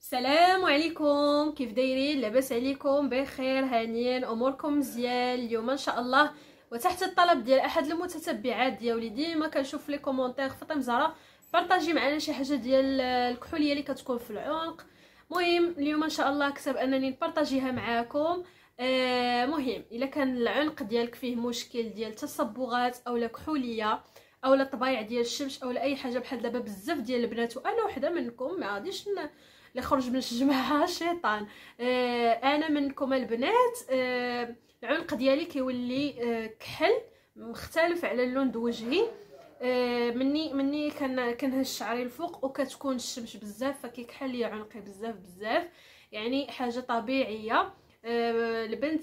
السلام عليكم، كيف دايرين؟ لاباس عليكم؟ بخير؟ هانيين؟ اموركم مزيان؟ اليوم ان شاء الله وتحت الطلب ديال احد المتتبعات ديالي ديما كنشوف في لي كومونتير فاطمه زهره بارطاجي معنا شي حاجه ديال الكحوليه اللي كتكون في العنق. مهم اليوم ان شاء الله كتب انني نبارطاجيها معاكم. مهم الا كان العنق ديالك فيه مشكل ديال تصبغات اولا كحوليه اولا طبايع ديال الشمس اولا اي حاجه بحال دابا بزاف ديال البنات وانا وحده منكم ما غاديش اللي خرج من الجماعه الشيطان. انا منكم البنات. العنق ديالي كيولي كحل مختلف على اللون د وجهي. مني كنهز شعري الفوق وكتكون الشمس بزاف فكيكحل لي عنقي بزاف يعني حاجه طبيعيه. البنت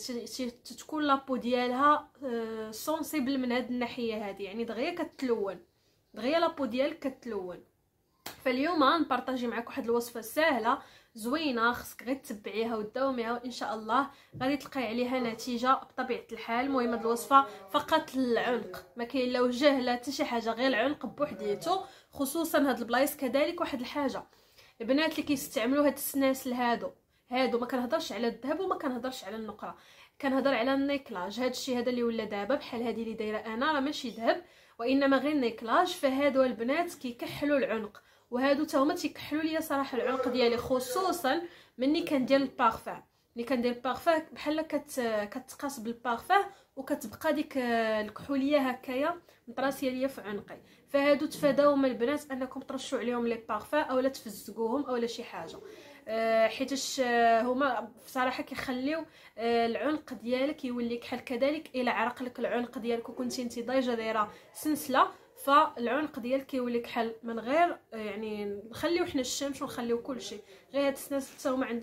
تكون لابو ديالها سونسيبل من هاد الناحيه هذه، يعني دغيا كتلون، دغيا لابو ديالك كتلون. فاليوم نبارطاجي معك واحد الوصفه سهله زوينه، خصك غير تتبعيها وتداوميها وان شاء الله غادي تلقاي عليها نتيجه بطبيعه الحال. المهم هاد الوصفه فقط للعنق، ما كاين لا وجه لا حتى شي حاجه، غير العنق بوحديته. خصوصا هاد البلايص كذلك واحد الحاجه، البنات اللي كيستعملوا هاد السناسل هادو ما كنهضرش على الذهب وما كنهضرش على النقره، كنهضر على النيكلاج. هاد الشيء هذا اللي ولا دابا بحال هذه اللي دايره انا راه ماشي ذهب وانما غير نيكلاج. فهادو البنات كيكحلوا العنق، وهادو تا هما تيكحلوا ليا صراحه العنق ديالي، خصوصا مني كندير البارفان. ملي كندير البارفان بحال كتقاس بالبارفان وكتبقى ديك الكحوليه هكايا مطراسيه ليا في عنقي. فهادو تفاداو من البنات انكم ترشوا عليهم لي بارفان اولا تفزقوهم اولا شي حاجه، حيتاش هما بصراحه كيخليو العنق ديالك يولي كحل. كذلك الى عرق لك العنق ديالك وكنتي انت دايره سنسله فالعنق ديالك كيولي كحل من غير يعني نخليو حنا الشمس ونخليو كل شيء. غير هاد الناس حتى هما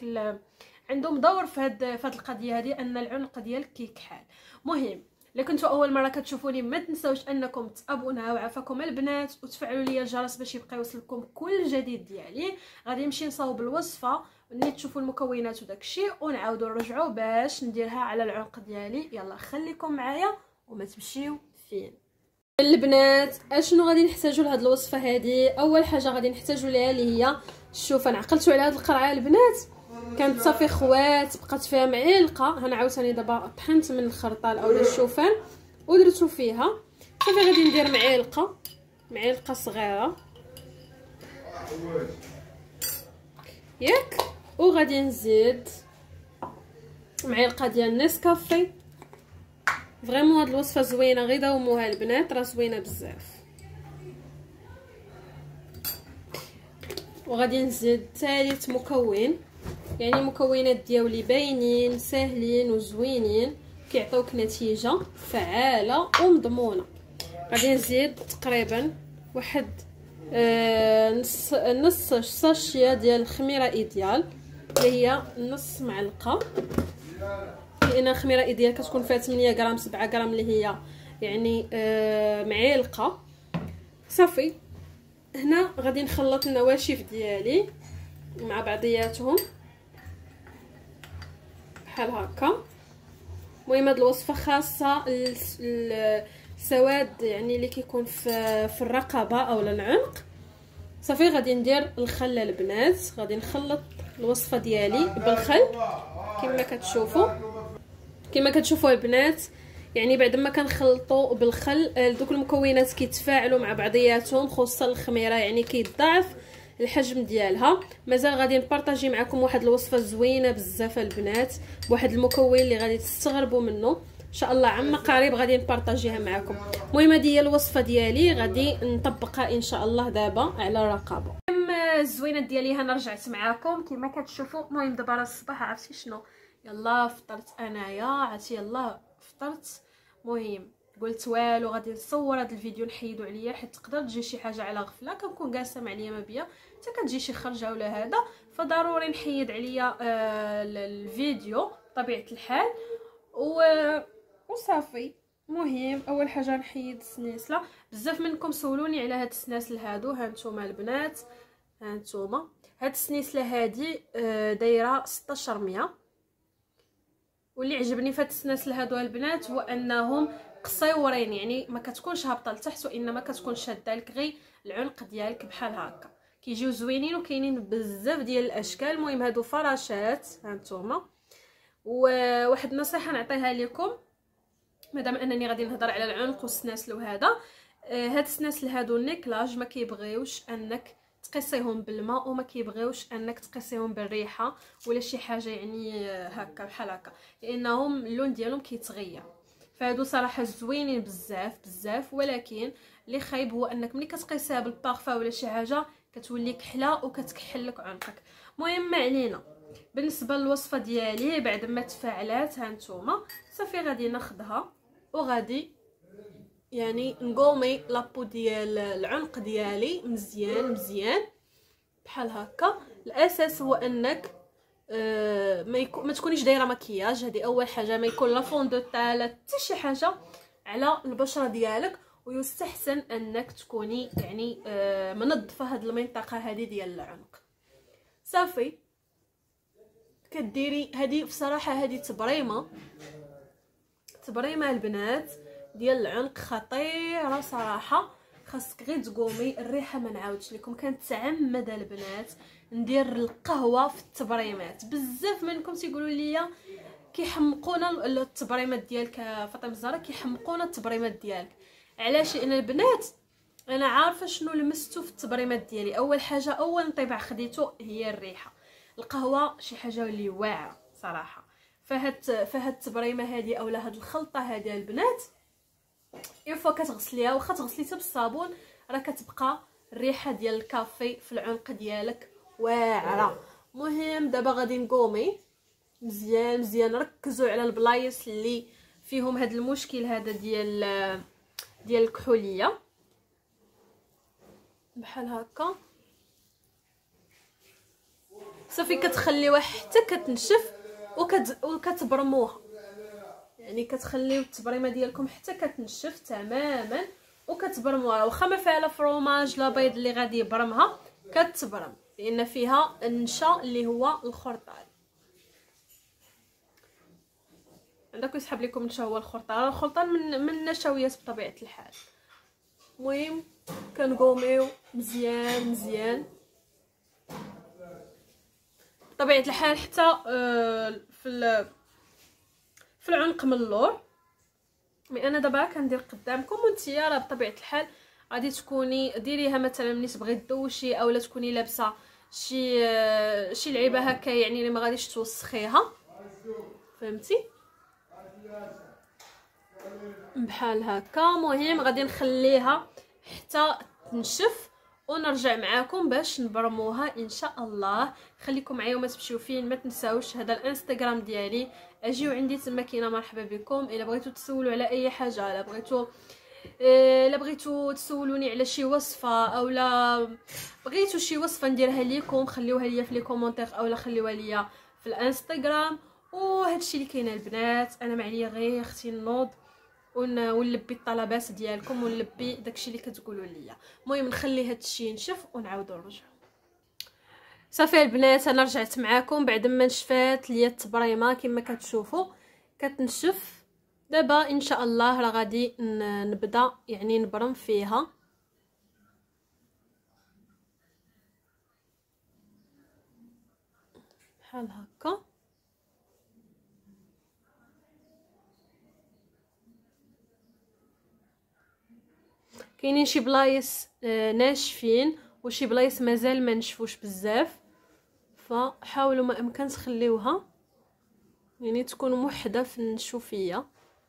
عندهم دور في هاد القضيه هذه ان العنق ديالك كيكحل. مهم الا كنتوا اول مره كتشوفوني ما تنساوش انكم تابوناو وعافاكم البنات وتفعلوا لي الجرس باش يبقى يوصلكم كل جديد ديالي. غادي نمشي نصاوب الوصفه ملي تشوفوا المكونات وداكشي ونعاودوا نرجعوا باش نديرها على العنق ديالي. يلا خليكم معايا وما تمشيو فين. البنات اشنو غادي نحتاجوا لهاد الوصفه هذه؟ اول حاجه غادي نحتاجوا ليها اللي هي الشوفان. عقلتوا على هاد القرعه البنات كانت صافي خوات بقات فيها معلقه، انا عاوتاني دابا طحنت من الخرطال اولا الشوفان ودرتو فيها. صافي غادي ندير معلقه صغيره ياك، وغادي نزيد معلقه ديال نسكافي. فريمون هاد الوصفه زوينه، غير داوموها البنات راه زوينه بزاف. وغادي نزيد ثالث مكون، يعني المكونات ديالي باينين ساهلين وزوينين كيعطيوك نتيجه فعاله ومضمونه. غادي نزيد تقريبا واحد نص ساشيه ديال الخميره ايديال اللي هي نص معلقه، لان الخميره ايديال كتكون فيها 8 غرام 7 غرام اللي هي يعني معلقه. صافي هنا غادي نخلط النواشف ديالي مع بعضياتهم بحال هكا. المهم هاد الوصفه خاصه السواد يعني اللي كيكون في الرقبه اولا العنق. صافي غادي ندير الخل البنات، غادي نخلط الوصفه ديالي بالخل كما كتشوفوا البنات. يعني بعد ما كنخلطوا بالخل دوك المكونات كيتفاعلوا مع بعضياتهم، خصوصا الخميره يعني كيتضاعف الحجم ديالها. مازال غادي نبارطاجي معكم واحد الوصفه زوينه بزاف البنات بواحد المكون اللي غادي تستغربوا منه ان شاء الله عما قريب غادي نبارطاجيها معكم. المهم هذه هي الوصفه ديالي غادي نطبقها ان شاء الله دابا على الرقبه. الزوينه ديالي هنا رجعت معكم كما كتشوفوا. المهم دابا راه الصباح عرفتي شنو، يلا فطرت انايا عرفتي، يلا فطرت. المهم قلت والو غادي نصور هذا الفيديو نحيدو عليا حيت تقدر تجي شي حاجه على غفله، كنكون جالسه مع ليا ما بيا حتى كتجي شي خرجه ولا هذا، فضروري نحيد عليا الفيديو بطبيعه الحال وصافي. مهم اول حاجه نحيد السنيسله. بزاف منكم سولوني على هاد السناسل هادو، ها نتوما البنات، ها نتوما هاد السنيسله هادي دايره 1600. واللي عجبني في هاد السناسل هادو البنات هو انهم قصيورين، يعني ما كتكونش هابطه لتحت وانما كتكون شاده لك غير العنق ديالك بحال هكا كيجيو زوينين وكاينين بزاف ديال الاشكال. المهم هادو فراشات هانتوما. وواحد النصيحه نعطيها لكم مادام انني غادي نهضر على العنق والسناسل وهذا، هاد السناسل هادو النيكلاج ما كيبغيوش انك تقيسيهم بالماء وما كيبغيوش انك تقيسيهم بالريحه ولا شي حاجه يعني هكا بحال هكا، لانهم اللون ديالهم كيتغير. فهادو صراحه زوينين بزاف بزاف، ولكن اللي خايب هو انك ملي كتقيسها بالبارفا ولا شي حاجه كتولي كحله وكتكحل لك عنقك. المهم ما علينا. بالنسبه للوصفه ديالي بعد ما تفاعلات هانتوما صافي غادي ناخذها وغادي يعني نقومي لابو ديال العنق ديالي مزيان مزيان بحال هكا. الاساس هو انك ما تكونيش دايره مكياج، هذه اول حاجه. ما يكون لا فون دو تال حتى شي حاجه على البشره ديالك، ويستحسن انك تكوني يعني منظفه هذه المنطقه هذه ديال العنق. صافي كديري هذه بصراحه هذه تبريمه البنات ديال العنق خطيره صراحه. خاصك غير تقومي. الريحه ما نعاودش لكم، كنتعمد البنات ندير القهوه في التبريمات. بزاف منكم تيقولوا لي كيحمقونا التبريمات ديالك فاطمه الزهراء، كيحمقونا التبريمات ديالك. علاش؟ لان البنات انا عارفه شنو لمستو في التبريمات ديالي. اول حاجه اول انطباع خديته هي الريحه. القهوه شي حاجه اللي واعره صراحه. فهاد التبريمه هذه اولا هاد الخلطه هذه البنات اون فوا كتغسليها، واخا تغسليتها بالصابون راه كتبقى الريحه ديال الكافي في العنق ديالك واعره. مهم دابا غادي نقومي مزيان مزيان. ركزوا على البلايص اللي فيهم هاد المشكل هذا ديال الكحوليه بحال هكا. صافي كتخليوها حتى كتنشف وكتبرموها، يعني كتخليو التبريمه ديالكم حتى كتنشف تماما وكتبرموها. واخا ما فيها لا فروماج لا بيض اللي غادي يبرمها كتبرم، لان فيها النشا اللي هو الخرطال. عندك يسحب لكم النشا هو الخرطال من النشويات بطبيعه الحال. المهم كنقوميو مزيان مزيان بطبيعه الحال حتى في العنق من اللور. مي انا دابا كندير قدامكم وانتيا راه بطبيعه الحال غادي تكوني ديريها مثلا ملي تبغي تدوشي اولا تكوني لابسه شي لعيبه هكا يعني اللي ما غاديش توسخيها، فهمتي بحال هكا. مهم غادي نخليها حتى تنشف ونرجع معاكم باش نبرموها ان شاء الله. خليكم معايا وما تمشيو فين. ما تنساوش هذا الانستغرام ديالي، اجيو عندي تما كاينه مرحبا بكم. الا بغيتو تسولوا على اي حاجه، الا بغيتو تسولوني على شي وصفه اولا بغيتو شي وصفه نديرها لكم خليوها ليا في لي كومونتير اولا خليوها ليا في الانستغرام. وهادشي اللي كاين البنات. انا معليا غير اختي نوض ونلبي الطلبات ديالكم ونلبي داكشي اللي كتقولوا ليا. المهم نخلي هادشي ينشف ونعاودوا نرجعوا. صافي البنات انا رجعت معاكم بعد ما نشفات ليا التبريمه كما كتشوفوا كتنشف. دابا ان شاء الله راه غادي نبدا يعني نبرم فيها بحال هكا. كاينين شي بلايص ناشفين وشي بلايص مازال ما نشفوش بزاف، فحاولوا ما امكن تخليوها يعني تكون موحده في النشوفيه.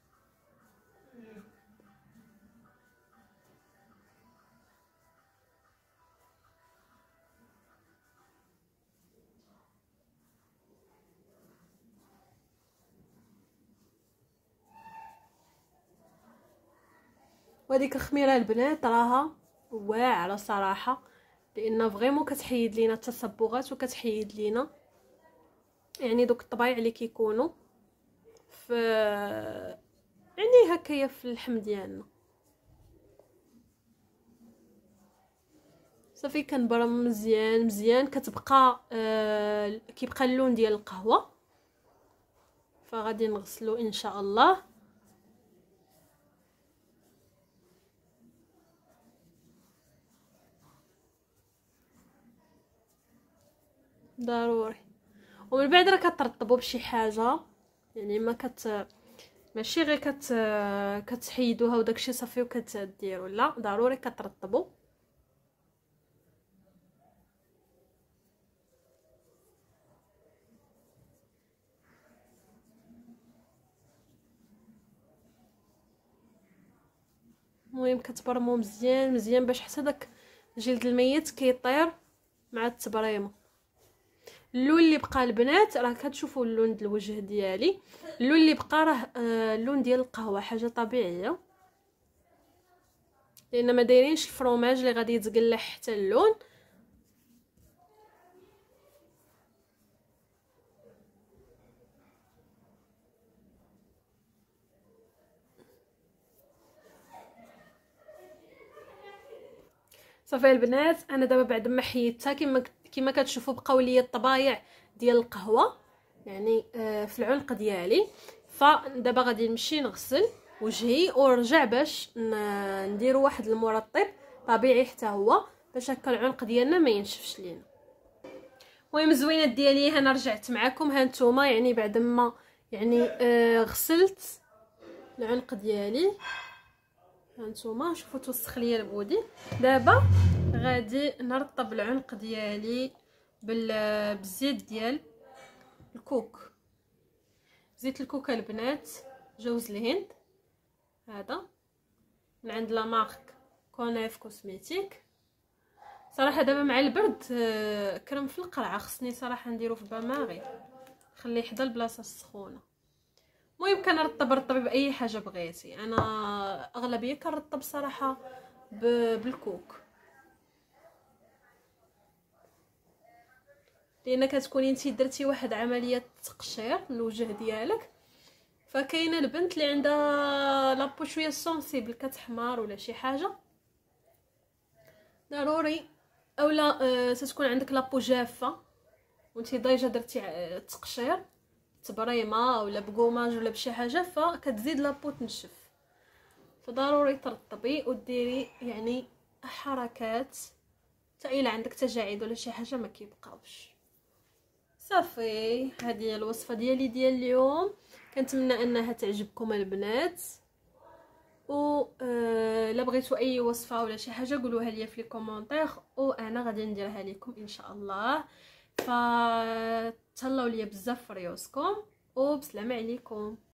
وهذيك الخميره البنات راها واعره صراحه، لان فريمون كتحيد لينا التصبغات وكتحيد لينا يعني دوك الطبايع اللي كيكونوا في يعني هكايا في اللحم ديالنا. صافي كنبرم مزيان مزيان. كتبقى كيبقى اللون ديال القهوه، فغادي نغسلو ان شاء الله. ضروري. ومن بعد راه كترطبوا بشي حاجه، يعني ما ماشي غير كتحيدوها وداكشي صافي وكتديروا، لا ضروري كترطبوا. المهم كتبرمو مزيان مزيان باش حتى داك الجلد الميت كيطير مع التبريمه. اللون اللي بقى البنات راه كتشوفوا اللون ديال الوجه ديالي، اللون اللي بقى راه اللون ديال القهوه، حاجه طبيعيه لان ما دايرينش الفرomاج اللي غادي يتقلح حتى اللون. صافي البنات، انا دابا بعد ما حيدتها كما كتشوفوا بقاو ليا الطبايع ديال القهوه يعني في العنق ديالي. فدابا غادي نمشي نغسل وجهي ونرجع باش نديروا واحد المرطب طبيعي حتى هو باش هكا العنق ديالنا ما ينشفش لينا. المهم الزوينات ديالي انا رجعت معكم. ها نتوما يعني بعد ما يعني غسلت العنق ديالي، هانتوما شوفوا توسخ ليا البودي. دابا غادي نرطب العنق ديالي بالزيت ديال الكوك، زيت الكوك البنات جوز الهند، هذا من عند لا مارك كونيف كوسميتيك. صراحه دابا مع البرد كرم في القرعه، خصني صراحه نديرو في باماغي خليه حدا البلاصه السخونه. المهم كنرطب رطبي باي حاجه بغيتي، انا اغلبيه كنرطب صراحه بالكوك لان كتكوني انتي درتي واحد عمليه تقشير للوجه ديالك، فكاينه البنت اللي عندها لابو شويه سونسيبل كتحمار ولا شي حاجه ضروري، اولا تتكون عندك لابو جافه وانتي ديجا درتي تقشير تبريمه ولا بقوماج ولا بشي حاجه فكتزيد لابو تنشف، فضروري ترطبي وديري يعني حركات حتى الا عندك تجاعيد ولا شي حاجه ما كيبقاوش. صافي هذه هي الوصفه ديالي ديال اليوم، كنتمنى انها تعجبكم البنات. و لا بغيتوا اي وصفه ولا شي حاجه قولوها لي في لي كومونتير وانا غادي نديرها لكم ان شاء الله. فتهلاو ليا بزاف في ريوسكم وبسلامه عليكم.